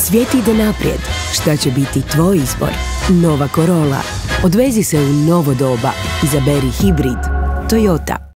Svijet ide naprijed. Šta će biti tvoj izbor? Nova Corolla. Odvezi se u novo doba. Izaberi hibrid. Toyota.